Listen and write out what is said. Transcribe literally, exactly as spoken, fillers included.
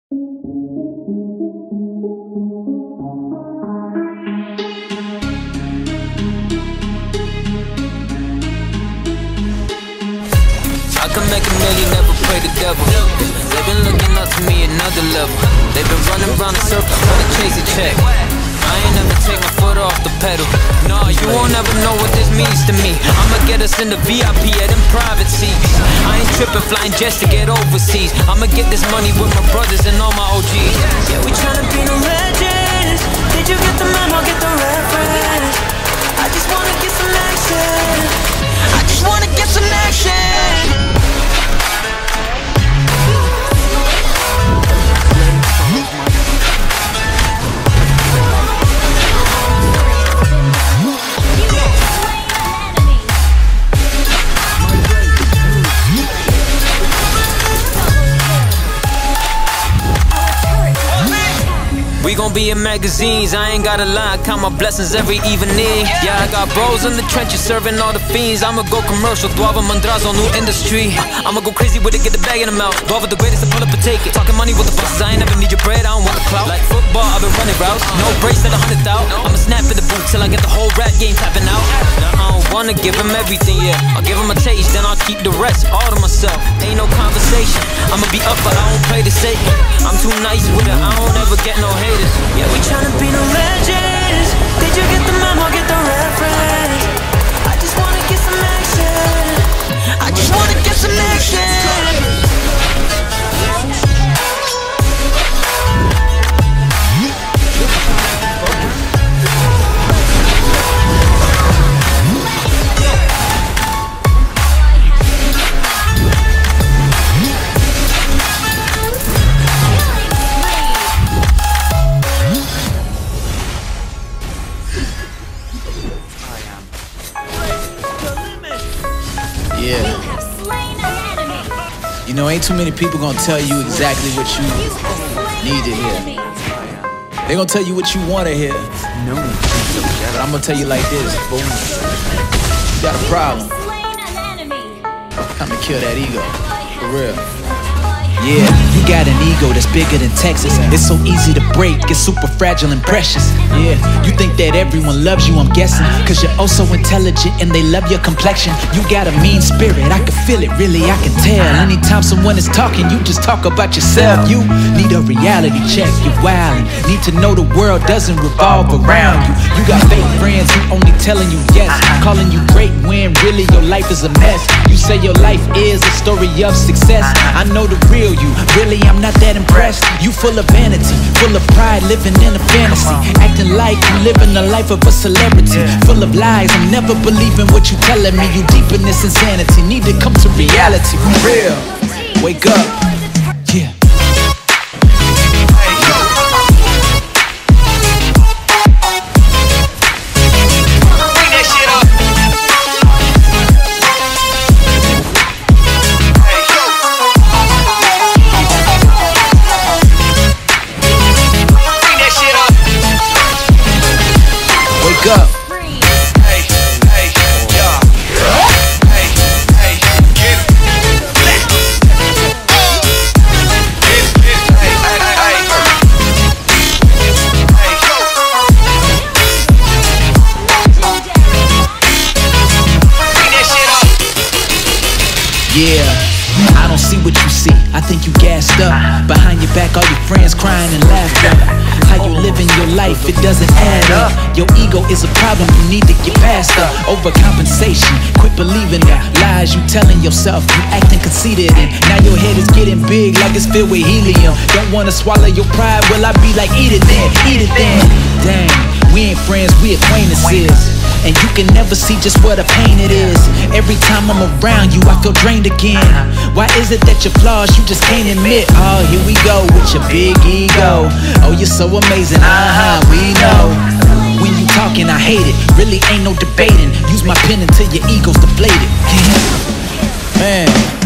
I can make a million, never pray the devil. They've been looking up to me another level. They've been running round in circles trying to chase a check. I ain't never take my foot off the pedal. Nah, you won't ever know what this means to me. I'ma get us in the V I P at them private seats. I ain't tripping, flying jets to get overseas. I'ma get this money with my brothers and all my O Gs. Yeah, we tryna be the legends. Did you get the memo, get the reference? I just wanna get some action. I just wanna get some action. We gon' be in magazines, I ain't gotta lie, I count my blessings every evening. Yeah, I got bros in the trenches serving all the fiends. I'ma go commercial, Duava Mandrazo, new industry. I'ma go crazy with it, get the bag in the mouth. Duava the greatest, to pull up and take it. Talking money with the bosses, I ain't never need your bread, I don't want the clout. Like football, I've been running routes, no brace at a hundred thou. I'ma snap in the boot till I get the whole rap game tapping out. Now I don't wanna give him everything, yeah. I'll give him a taste, then I'll keep the rest all to myself. Ain't no conversation, I'ma be up but I don't play the Satan. I'm too nice with it, I don't ever get no haters. Yeah, we tryna be the legends. Did you get the memo, get the reference? I just wanna get some action. I just wanna get some action. Yeah. You know, ain't too many people gonna tell you exactly what you need to hear. They gonna tell you what you wanna hear. No. But I'm gonna tell you like this, boom. You got a problem. Come and kill that ego. For real. Yeah, you got an ego that's bigger than Texas. It's so easy to break, it's super fragile and precious. Yeah, you think that everyone loves you, I'm guessing, cause you're oh so intelligent and they love your complexion. You got a mean spirit, I can feel it, really, I can tell. Anytime someone is talking, you just talk about yourself. You need a reality check, you're wildin'. Need to know the world doesn't revolve around you. You got fake friends who only telling you yes, calling you great when really your life is a mess. You say your life is a story of success. I know the real you, really I'm not that impressed. You full of vanity, full of pride, living in a fantasy, acting like you living the life of a celebrity. Full of lies, I'm never believing what you telling me. You deep in this insanity, need to come to reality. Real, wake up, yeah. Up. Hey, hey, yeah. Hey, hey, get it. Get it. Hey, hey, hey. Hey, yo. Bring that shit up. Yeah, I don't see what you see. I think you gassed up. Behind your back, all your friends crying and laughing. How you living your life, it doesn't add up. Your ego is a problem, you need to get past up. Overcompensation, quit believing the lies you telling yourself. You acting conceited and now your head is getting big like it's filled with helium. Don't wanna swallow your pride, well I be like eat it then, eat it then. Dang, we ain't friends, we acquaintances. And you can never see just what a pain it is. Every time I'm around you, I feel drained again. Why is it that your flaws you just can't admit? Oh, here we go with your big ego. Oh, you're so amazing, uh-huh, we know. When you talking, I hate it, really ain't no debating. Use my pen until your ego's deflated. Man.